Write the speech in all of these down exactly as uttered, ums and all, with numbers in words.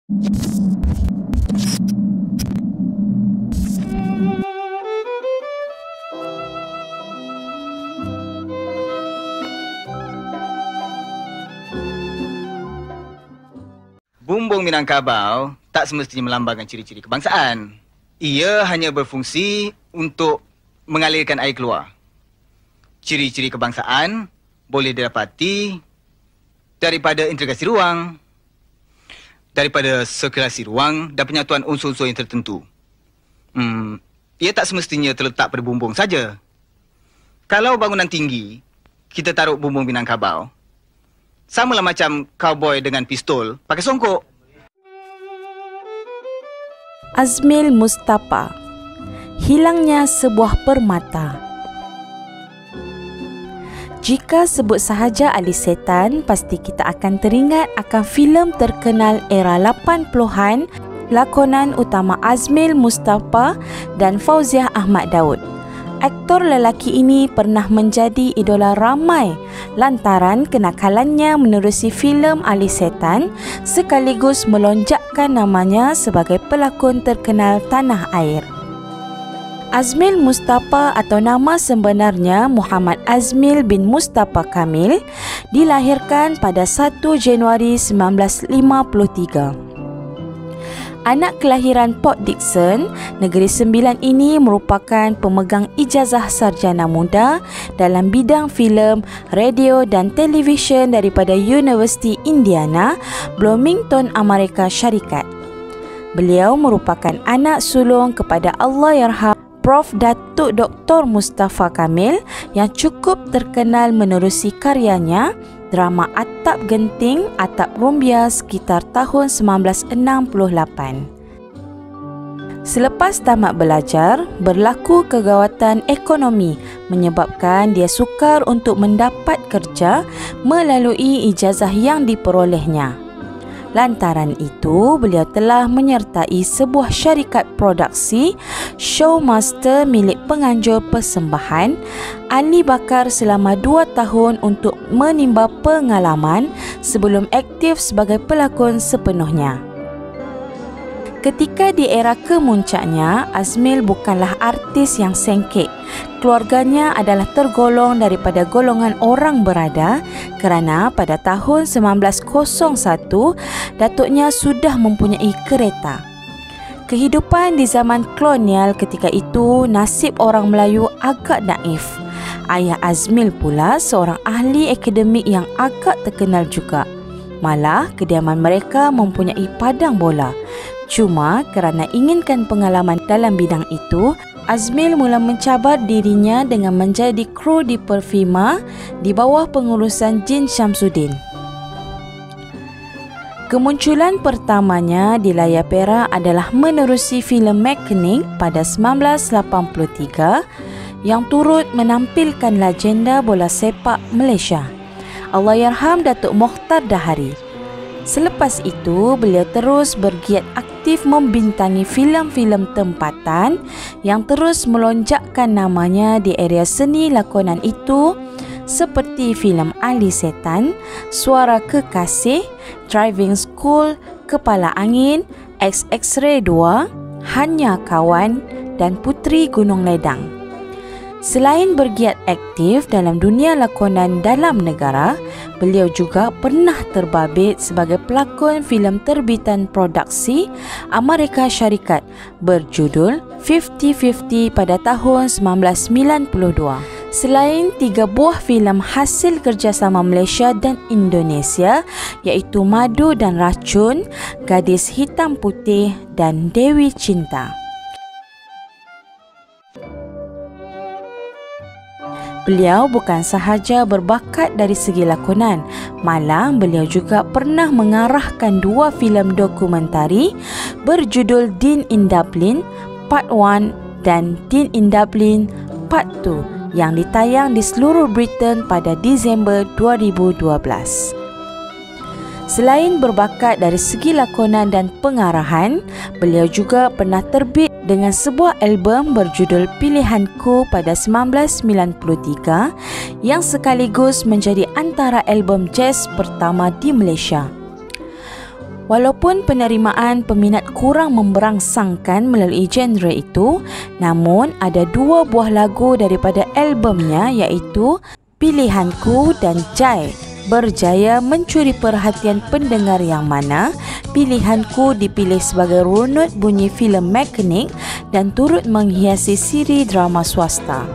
Bumbung Minangkabau tak semestinya melambangkan ciri-ciri kebangsaan. Ia hanya berfungsi untuk mengalirkan air keluar. Ciri-ciri kebangsaan boleh didapati daripada integrasi ruang, daripada sirkulasi ruang dan penyatuan unsur-unsur yang tertentu. Hmm, ia tak semestinya terletak pada bumbung saja. Kalau bangunan tinggi, kita taruh bumbung Minangkabau, samalah macam cowboy dengan pistol pakai songkok. Azmil Mustafa, hilangnya sebuah permata. Jika sebut sahaja Ali Setan, pasti kita akan teringat akan filem terkenal era lapan puluhan, lakonan utama Azmil Mustafa dan Fauziah Ahmad Daud. Aktor lelaki ini pernah menjadi idola ramai lantaran kenakalannya menerusi filem Ali Setan sekaligus melonjakkan namanya sebagai pelakon terkenal tanah air. Azmil Mustafa atau nama sebenarnya Muhammad Azmil bin Mustafa Kamil dilahirkan pada satu Januari seribu sembilan ratus lima puluh tiga. Anak kelahiran Port Dickson, Negeri Sembilan ini merupakan pemegang ijazah sarjana muda dalam bidang filem, radio dan televisyen daripada Universiti Indiana, Bloomington, Amerika Syarikat. Beliau merupakan anak sulung kepada Allahyarham Profesor Datuk Doktor Mustafa Kamil yang cukup terkenal menerusi karyanya drama Atap Genting, Atap Rumbia sekitar tahun seribu sembilan ratus enam puluh lapan. Selepas tamat belajar, berlaku kegawatan ekonomi menyebabkan dia sukar untuk mendapat kerja melalui ijazah yang diperolehnya. Lantaran itu, beliau telah menyertai sebuah syarikat produksi Showmaster milik penganjur persembahan Ali Bakar selama dua tahun untuk menimba pengalaman sebelum aktif sebagai pelakon sepenuhnya. Ketika di era kemuncaknya, Azmil bukanlah artis yang sengkek. Keluarganya adalah tergolong daripada golongan orang berada kerana pada tahun seribu sembilan ratus satu, datuknya sudah mempunyai kereta. Kehidupan di zaman kolonial ketika itu, nasib orang Melayu agak naif. Ayah Azmil pula seorang ahli akademik yang agak terkenal juga. Malah, kediaman mereka mempunyai padang bola. Cuma kerana inginkan pengalaman dalam bidang itu, Azmil mula mencabar dirinya dengan menjadi kru di Perfima di bawah pengurusan Jin Syamsuddin. Kemunculan pertamanya di layar perak adalah menerusi filem Mechanic pada seribu sembilan ratus lapan puluh tiga yang turut menampilkan legenda bola sepak Malaysia, Allahyarham Datuk Mokhtar Dahari. Selepas itu, beliau terus bergiat aktif membintangi filem-filem tempatan yang terus melonjakkan namanya di area seni lakonan itu seperti filem Ali Setan, Suara Kekasih, Driving School, Kepala Angin, X-X-Ray dua, Hanya Kawan dan Puteri Gunung Ledang. Selain bergiat aktif dalam dunia lakonan dalam negara, beliau juga pernah terbabit sebagai pelakon filem terbitan produksi Amerika Syarikat berjudul fifty fifty pada tahun seribu sembilan ratus sembilan puluh dua. Selain tiga buah filem hasil kerjasama Malaysia dan Indonesia iaitu Madu dan Racun, Gadis Hitam Putih dan Dewi Cinta. Beliau bukan sahaja berbakat dari segi lakonan, malah beliau juga pernah mengarahkan dua filem dokumentari berjudul Dean in Dublin Part one dan Dean in Dublin Part two yang ditayang di seluruh Britain pada Disember dua ribu dua belas. Selain berbakat dari segi lakonan dan pengarahan, beliau juga pernah terbit dengan sebuah album berjudul Pilihanku pada seribu sembilan ratus sembilan puluh tiga yang sekaligus menjadi antara album jazz pertama di Malaysia. Walaupun penerimaan peminat kurang memberangsangkan melalui genre itu, namun ada dua buah lagu daripada albumnya iaitu Pilihanku dan Jai berjaya mencuri perhatian pendengar yang mana Pilihanku dipilih sebagai runut bunyi filem Mekanik dan turut menghiasi siri drama swasta.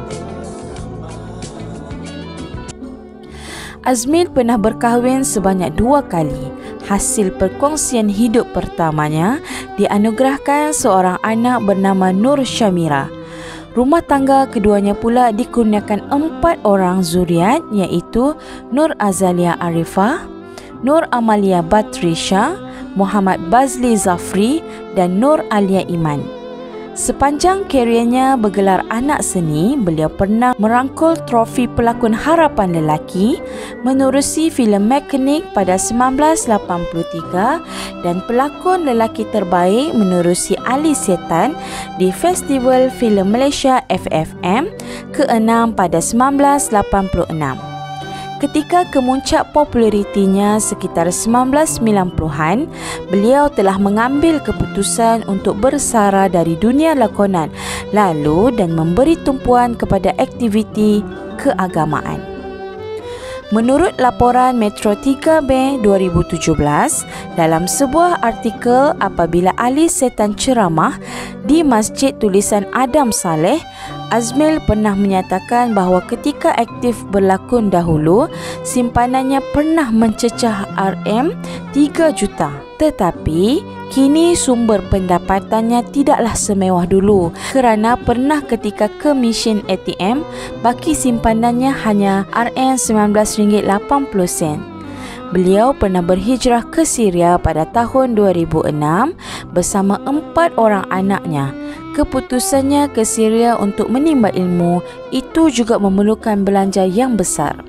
Azmil pernah berkahwin sebanyak dua kali. Hasil perkongsian hidup pertamanya dianugerahkan seorang anak bernama Nur Syamira. Rumah tangga keduanya pula dikurniakan empat orang zuriat iaitu Nur Azalia Arifah, Nur Amalia Batrisha, Muhammad Bazli Zafri dan Nur Alia Iman. Sepanjang keriernya bergelar anak seni, beliau pernah merangkul trofi pelakon harapan lelaki menerusi filem Mekanik pada sembilan belas lapan puluh tiga dan pelakon lelaki terbaik menerusi Ali Setan di Festival Filem Malaysia F F M keenam pada sembilan belas lapan puluh enam. Ketika kemuncak popularitinya sekitar sembilan belas sembilan puluhan, beliau telah mengambil keputusan untuk bersara dari dunia lakonan lalu dan memberi tumpuan kepada aktiviti keagamaan. Menurut laporan Metro tiga Mei dua ribu tujuh belas, dalam sebuah artikel apabila Ali Setan ceramah di Masjid Tulisan Adam Saleh, Azmil pernah menyatakan bahawa ketika aktif berlakon dahulu, simpanannya pernah mencecah R M tiga juta. Tetapi, kini sumber pendapatannya tidaklah semewah dulu kerana pernah ketika ke mesin A T M, baki simpanannya hanya R M sembilan belas ringgit lapan puluh sen. Beliau pernah berhijrah ke Syria pada tahun dua ribu enam bersama empat orang anaknya. Keputusannya ke Syria untuk menimba ilmu itu juga memerlukan belanja yang besar.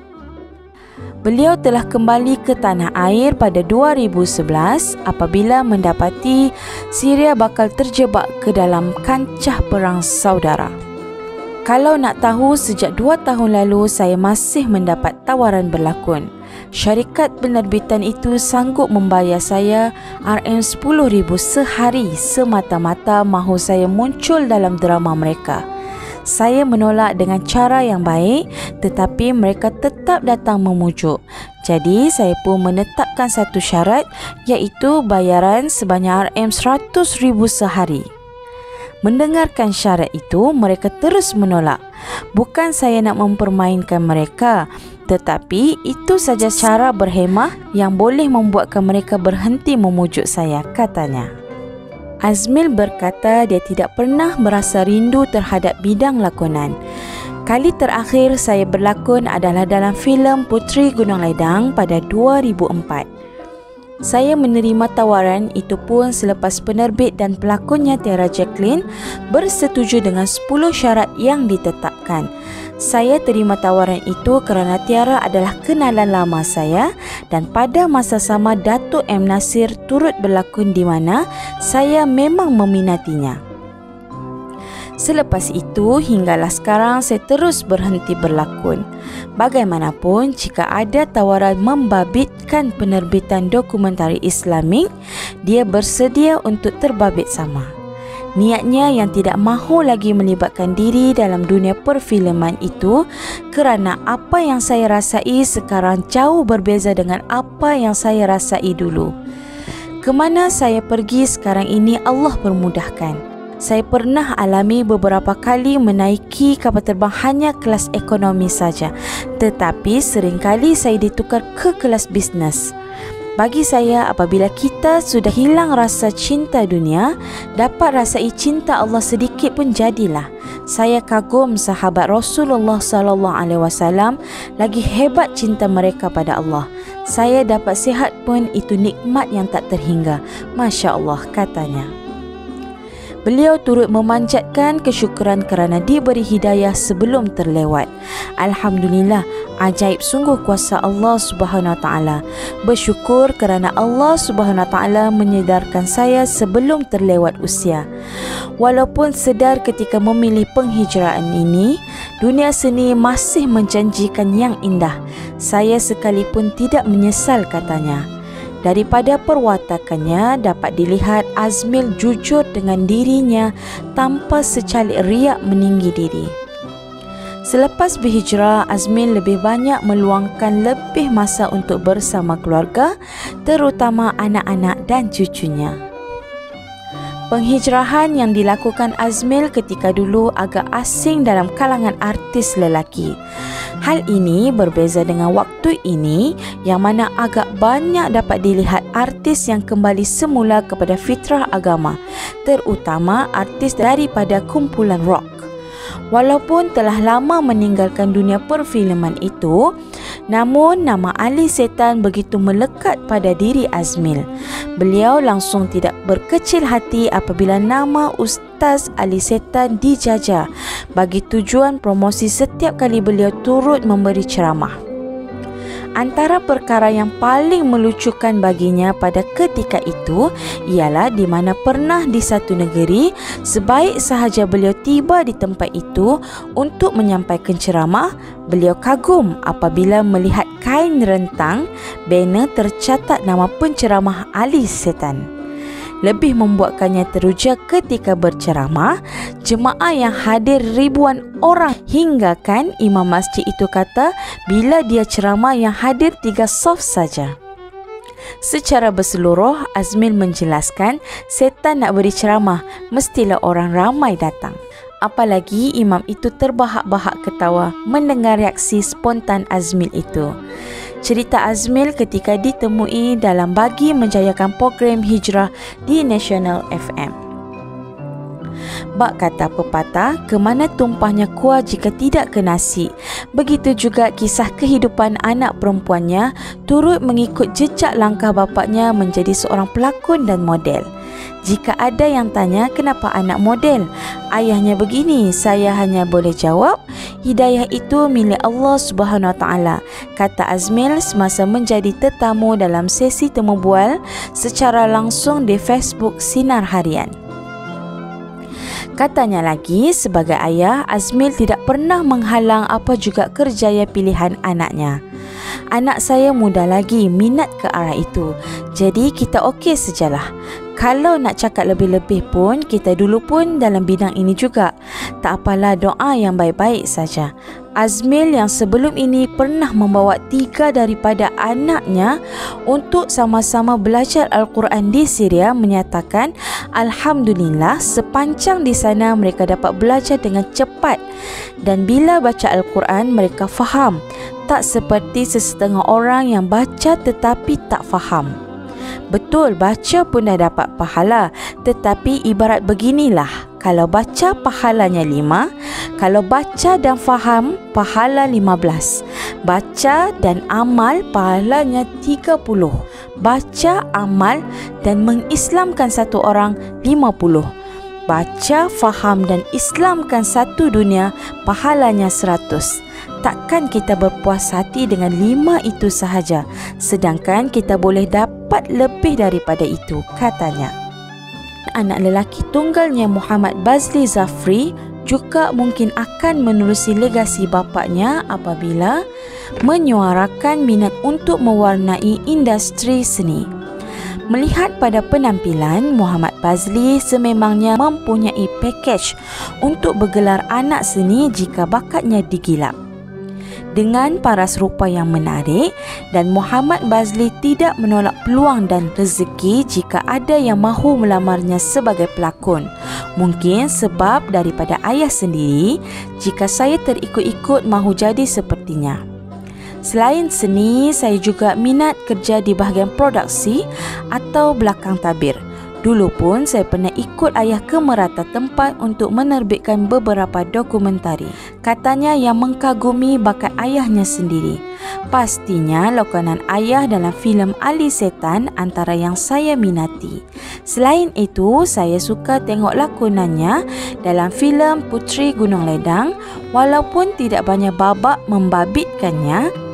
Beliau telah kembali ke tanah air pada dua ribu sebelas apabila mendapati Syria bakal terjebak ke dalam kancah perang saudara. Kalau nak tahu, sejak dua tahun lalu saya masih mendapat tawaran berlakon. Syarikat penerbitan itu sanggup membayar saya R M sepuluh ribu sehari semata-mata mahu saya muncul dalam drama mereka. Saya menolak dengan cara yang baik, tetapi mereka tetap datang memujuk. Jadi saya pun menetapkan satu syarat, iaitu bayaran sebanyak R M seratus ribu sehari. Mendengarkan syarat itu, mereka terus menolak. Bukan saya nak mempermainkan mereka, tetapi itu saja cara berhemah yang boleh membuatkan mereka berhenti memujuk saya, katanya. Azmil berkata dia tidak pernah merasa rindu terhadap bidang lakonan. Kali terakhir saya berlakon adalah dalam filem Puteri Gunung Ledang pada dua ribu empat. Saya menerima tawaran itu pun selepas penerbit dan pelakonnya Tiara Jacqueline bersetuju dengan sepuluh syarat yang ditetapkan. Saya terima tawaran itu kerana Tiara adalah kenalan lama saya dan pada masa sama Datuk M. Nasir turut berlakon di mana saya memang meminatinya. Selepas itu, hinggalah sekarang saya terus berhenti berlakon. Bagaimanapun, jika ada tawaran membabitkan penerbitan dokumentari Islamik, dia bersedia untuk terbabit sama. Niatnya yang tidak mahu lagi melibatkan diri dalam dunia perfilman itu kerana apa yang saya rasai sekarang jauh berbeza dengan apa yang saya rasai dulu. Kemana saya pergi sekarang ini Allah permudahkan. Saya pernah alami beberapa kali menaiki kapal terbang hanya kelas ekonomi saja, tetapi seringkali saya ditukar ke kelas bisnes. Bagi saya, apabila kita sudah hilang rasa cinta dunia, dapat rasai cinta Allah sedikit pun jadilah. Saya kagum sahabat Rasulullah sallallahu alaihi wasallam, lagi hebat cinta mereka pada Allah. Saya dapat sihat pun itu nikmat yang tak terhingga. Masya Allah, katanya. Beliau turut memanjatkan kesyukuran kerana diberi hidayah sebelum terlewat. Alhamdulillah, ajaib sungguh kuasa Allah Subhanahu Wa Taala. Bersyukur kerana Allah Subhanahu Wa Taala menyedarkan saya sebelum terlewat usia. Walaupun sedar ketika memilih penghijraan ini, dunia seni masih menjanjikan yang indah. Saya sekalipun tidak menyesal, katanya. Daripada perwatakannya dapat dilihat Azmil jujur dengan dirinya tanpa secalik riak meninggi diri. Selepas berhijrah, Azmil lebih banyak meluangkan lebih masa untuk bersama keluarga, terutama anak-anak dan cucunya. Penghijrahan yang dilakukan Azmil ketika dulu agak asing dalam kalangan artis lelaki. Hal ini berbeza dengan waktu ini yang mana agak banyak dapat dilihat artis yang kembali semula kepada fitrah agama, terutama artis daripada kumpulan rock. Walaupun telah lama meninggalkan dunia perfilman itu, namun nama Ali Setan begitu melekat pada diri Azmil. Beliau langsung tidak berkecil hati apabila nama Ustaz Ali Setan dijajah bagi tujuan promosi setiap kali beliau turut memberi ceramah. Antara perkara yang paling melucukan baginya pada ketika itu ialah di mana pernah di satu negeri, sebaik sahaja beliau tiba di tempat itu untuk menyampaikan ceramah, beliau kagum apabila melihat kain rentang banner tercatat nama penceramah Ali Setan. Lebih membuatkannya teruja ketika berceramah, jemaah yang hadir ribuan orang, hingga kan imam masjid itu kata bila dia ceramah yang hadir tiga saf saja. Secara berseluruh, Azmil menjelaskan setan nak beri ceramah, mestilah orang ramai datang. Apalagi imam itu terbahak-bahak ketawa mendengar reaksi spontan Azmil itu. Cerita Azmil ketika ditemui dalam bagi menjayakan program hijrah di National F M. Bak kata pepatah, ke mana tumpahnya kuah jika tidak ke nasi. Begitu juga kisah kehidupan anak perempuannya turut mengikut jejak langkah bapaknya menjadi seorang pelakon dan model. Jika ada yang tanya kenapa anak model, ayahnya begini, saya hanya boleh jawab, hidayah itu milik Allah Subhanahu Wa Taala, kata Azmil semasa menjadi tetamu dalam sesi temu bual secara langsung di Facebook Sinar Harian. Katanya lagi, sebagai ayah, Azmil tidak pernah menghalang apa juga kerjaya pilihan anaknya. Anak saya muda lagi, minat ke arah itu. Jadi kita okey sajalah. Kalau nak cakap lebih-lebih pun, kita dulu pun dalam bidang ini juga. Tak apalah, doa yang baik-baik saja. Azmil yang sebelum ini pernah membawa tiga daripada anaknya untuk sama-sama belajar Al-Quran di Syria menyatakan, Alhamdulillah sepanjang di sana mereka dapat belajar dengan cepat dan bila baca Al-Quran mereka faham. Tak seperti sesetengah orang yang baca tetapi tak faham. Betul, baca pun dah dapat pahala, tetapi ibarat beginilah, kalau baca pahalanya lima, kalau baca dan faham pahala lima belas, baca dan amal pahalanya tiga puluh, baca, amal dan mengislamkan satu orang lima puluh, baca, faham dan islamkan satu dunia pahalanya seratus. Takkan kita berpuas hati dengan lima itu sahaja, sedangkan kita boleh dapat lebih daripada itu, katanya. Anak lelaki tunggalnya Muhammad Bazli Zafri juga mungkin akan menerusi legasi bapaknya apabila menyuarakan minat untuk mewarnai industri seni. Melihat pada penampilan, Muhammad Bazli sememangnya mempunyai pakej untuk bergelar anak seni jika bakatnya digilap. Dengan paras rupa yang menarik, dan Muhammad Bazli tidak menolak peluang dan rezeki jika ada yang mahu melamarnya sebagai pelakon. Mungkin sebab daripada ayah sendiri, jika saya terikut-ikut mahu jadi sepertinya. Selain seni, saya juga minat kerja di bahagian produksi atau belakang tabir. Dulu pun saya pernah ikut ayah ke merata tempat untuk menerbitkan beberapa dokumentari. Katanya yang mengkagumi bakat ayahnya sendiri. Pastinya lakonan ayah dalam filem Ali Setan antara yang saya minati. Selain itu, saya suka tengok lakonannya dalam filem Puteri Gunung Ledang, walaupun tidak banyak babak membabitkannya.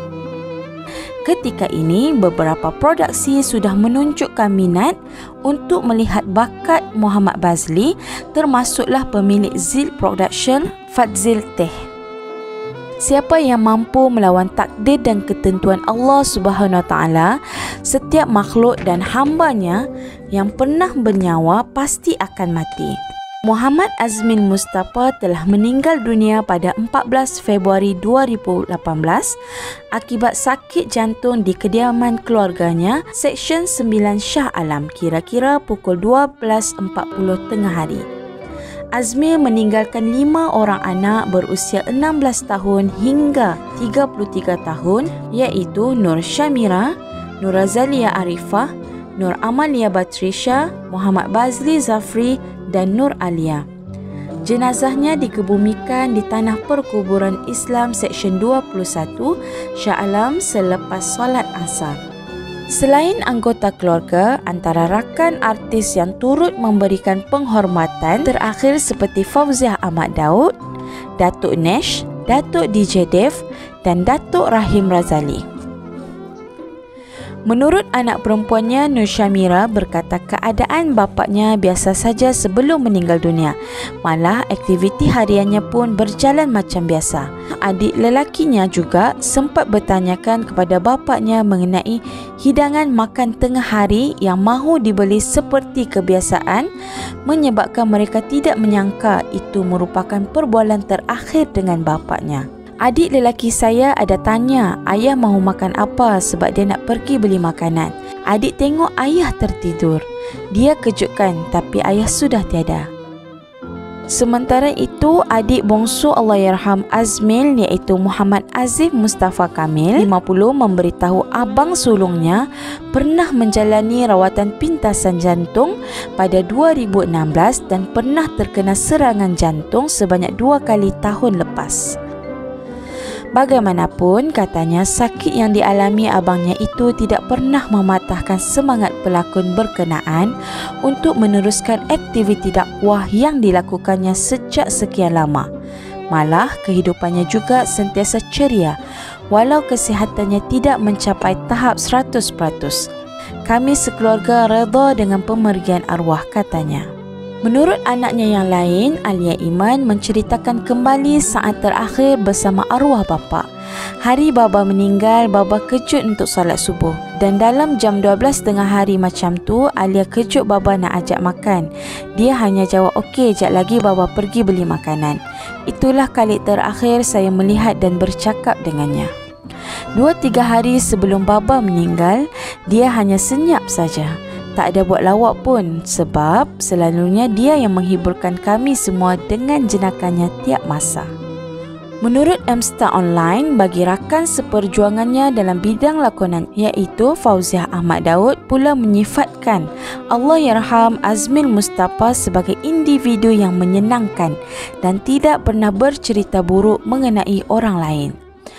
Ketika ini, beberapa produksi sudah menunjukkan minat untuk melihat bakat Muhammad Bazli, termasuklah pemilik Zil Production, Fadzil Teh. Siapa yang mampu melawan takdir dan ketentuan Allah Subhanahu Wa Taala, setiap makhluk dan hambanya yang pernah bernyawa pasti akan mati. Muhammad Azmil Mustapa telah meninggal dunia pada empat belas Februari dua ribu lapan belas akibat sakit jantung di kediaman keluarganya, Seksyen sembilan Shah Alam, kira-kira pukul dua belas empat puluh tengah hari. Azmil meninggalkan lima orang anak berusia enam belas tahun hingga tiga puluh tiga tahun, iaitu Nur Syamira, Nur Razalia Arifah, Nur Amalia Batrisha, Muhammad Bazli Zafri dan Nur Alia. Jenazahnya dikebumikan di Tanah Perkuburan Islam Seksyen dua puluh satu Shah Alam selepas solat Asar. Selain anggota keluarga, antara rakan artis yang turut memberikan penghormatan terakhir seperti Fauziah Ahmad Daud, Datuk Nesh, Datuk D J Dev dan Datuk Rahim Razali. Menurut anak perempuannya, Nur Syamira berkata keadaan bapaknya biasa saja sebelum meninggal dunia. Malah aktiviti hariannya pun berjalan macam biasa. Adik lelakinya juga sempat bertanyakan kepada bapaknya mengenai hidangan makan tengah hari yang mahu dibeli seperti kebiasaan, menyebabkan mereka tidak menyangka itu merupakan perbualan terakhir dengan bapaknya. Adik lelaki saya ada tanya ayah mahu makan apa sebab dia nak pergi beli makanan. Adik tengok ayah tertidur. Dia kejutkan tapi ayah sudah tiada. Sementara itu, adik bongsu Allahyarham Azmil iaitu Muhammad Azif Mustafa Kamil, lima puluh, memberitahu abang sulungnya pernah menjalani rawatan pintasan jantung pada dua ribu enam belas dan pernah terkena serangan jantung sebanyak dua kali tahun lepas. Bagaimanapun, katanya sakit yang dialami abangnya itu tidak pernah mematahkan semangat pelakon berkenaan untuk meneruskan aktiviti dakwah yang dilakukannya sejak sekian lama. Malah, kehidupannya juga sentiasa ceria walau kesihatannya tidak mencapai tahap seratus peratus. Kami sekeluarga redha dengan pemergian arwah, katanya. Menurut anaknya yang lain, Alia Iman menceritakan kembali saat terakhir bersama arwah bapa. Hari baba meninggal, baba kejut untuk solat subuh. Dan dalam jam dua belas tengah hari macam tu, Alia kejut baba nak ajak makan. Dia hanya jawab, okey, jap lagi baba pergi beli makanan. Itulah kali terakhir saya melihat dan bercakap dengannya. Dua tiga hari sebelum baba meninggal, dia hanya senyap saja. Tak ada buat lawak pun sebab selalunya dia yang menghiburkan kami semua dengan jenakannya tiap masa. Menurut Mstar Online, bagi rakan seperjuangannya dalam bidang lakonan iaitu Fauziah Ahmad Daud pula menyifatkan Allahyarham Azmil Mustapa sebagai individu yang menyenangkan dan tidak pernah bercerita buruk mengenai orang lain.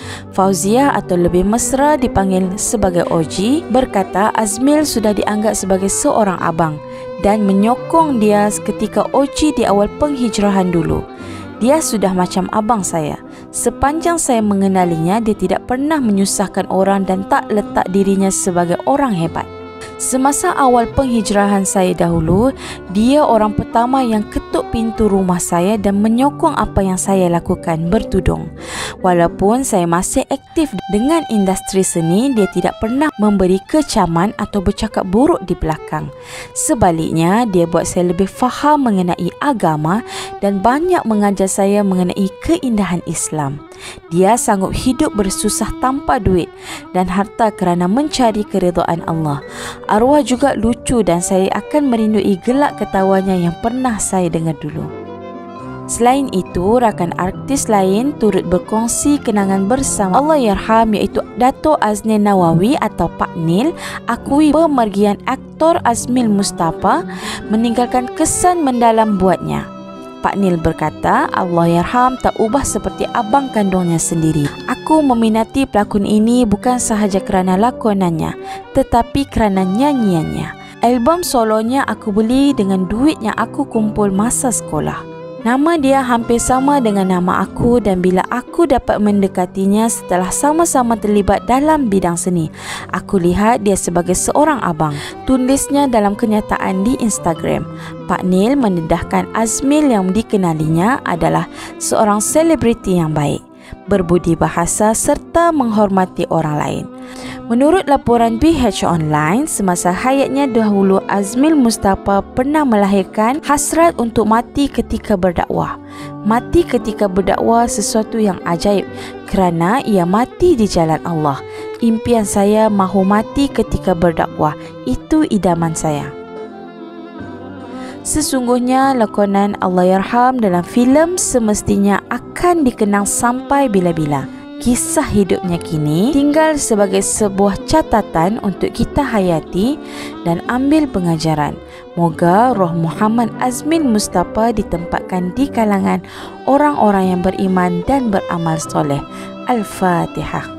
Fauziah atau lebih mesra dipanggil sebagai Oji berkata Azmil sudah dianggap sebagai seorang abang dan menyokong dia ketika Oji di awal penghijrahan dulu. Dia sudah macam abang saya. Sepanjang saya mengenalinya, dia tidak pernah menyusahkan orang dan tak letak dirinya sebagai orang hebat. Semasa awal penghijrahan saya dahulu, dia orang pertama yang ketuk pintu rumah saya dan menyokong apa yang saya lakukan bertudung. Walaupun saya masih aktif dengan industri seni, dia tidak pernah memberi kecaman atau bercakap buruk di belakang. Sebaliknya, dia buat saya lebih faham mengenai agama dan banyak mengajar saya mengenai keindahan Islam. Dia sanggup hidup bersusah tanpa duit dan harta kerana mencari keridhaan Allah. Arwah juga lucu dan saya akan merindui gelak ketawanya yang pernah saya dengar dulu. Selain itu, rakan artis lain turut berkongsi kenangan bersama Allahyarham iaitu Dato' Aznil Nawawi atau Pak Nil akui pemergian aktor Azmil Mustapa meninggalkan kesan mendalam buatnya. Pak Nil berkata, Allahyarham tak ubah seperti abang kandungnya sendiri. Aku meminati pelakon ini bukan sahaja kerana lakonannya, tetapi kerana nyanyiannya. Album solonya aku beli dengan duit yang aku kumpul masa sekolah. Nama dia hampir sama dengan nama aku dan bila aku dapat mendekatinya setelah sama-sama terlibat dalam bidang seni, aku lihat dia sebagai seorang abang. Tulisnya dalam kenyataan di Instagram. Pak Nil mendedahkan Azmil yang dikenalinya adalah seorang selebriti yang baik. berbudi bahasa serta menghormati orang lain. Menurut laporan B H Online, semasa hayatnya dahulu Azmil Mustafa pernah melahirkan hasrat untuk mati ketika berdakwah. Mati ketika berdakwah sesuatu yang ajaib kerana ia mati di jalan Allah. Impian saya mahu mati ketika berdakwah. Itu idaman saya. Sesungguhnya lakonan Allahyarham dalam filem semestinya akan dikenang sampai bila-bila. Kisah hidupnya kini tinggal sebagai sebuah catatan untuk kita hayati dan ambil pengajaran. Moga roh Muhammad Azmil Mustafa ditempatkan di kalangan orang-orang yang beriman dan beramal soleh. Al-Fatihah.